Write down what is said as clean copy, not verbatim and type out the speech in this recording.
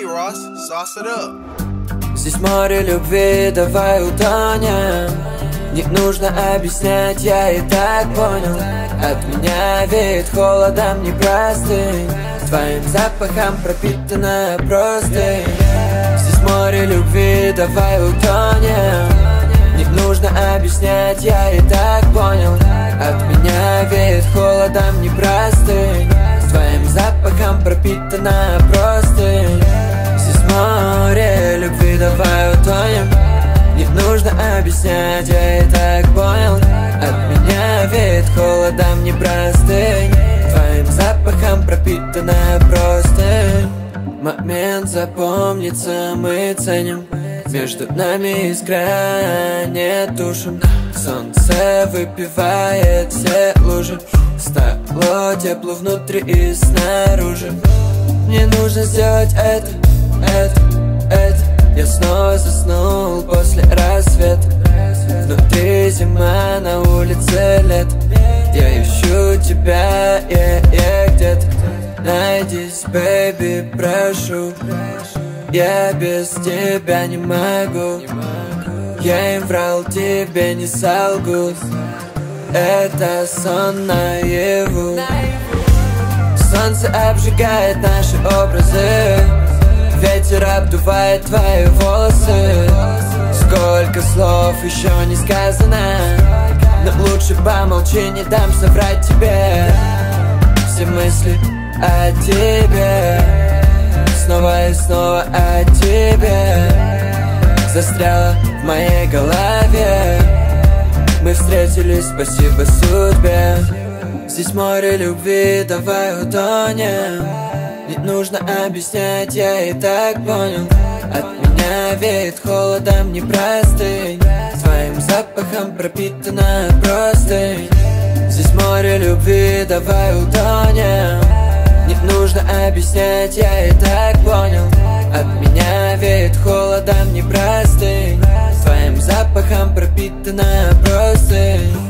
Ross, sauce it up. Здесь море любви, давай утонем. Не нужно объяснять, я и так понял. От меня веет холодом непростым, твоим запахом пропитана простынь. Здесь море любви, давай утонем. Не нужно объяснять, я и так понял. От меня веет холодом непростым, твоим запахом пропитана простынь. Здесь море любви, давай утонем. Не нужно объяснять, я и так понял. От меня веет холодом непростым, твоим запахом пропитана простынь. Момент запомнится, мы ценим. Между нами искра, не тушим. Солнце выпивает все лужи. Стало тепло внутри и снаружи. Мне нужно сделать это. Я снова заснул после рассвета. Внутри зима, на улице лет. Я ищу тебя, где-то. Найдись, бэйби, прошу. Я без тебя не могу. Я им врал, тебе не солгу. Это сон наяву. Солнце обжигает наши образы. Ветер обдувает твои волосы. Сколько слов еще не сказано, но лучше помолчи, не дам соврать тебе. Все мысли о тебе, снова и снова о тебе. Застряла в моей голове. Мы встретились, спасибо судьбе. Здесь море любви, давай утонем. Не нужно объяснять, я и так понял. От меня веет холодом непростым, твоим запахом пропитана простынь. Здесь море любви, давай утонем. Не нужно объяснять, я и так понял. От меня веет холодом непростым, твоим запахом пропитана простынь.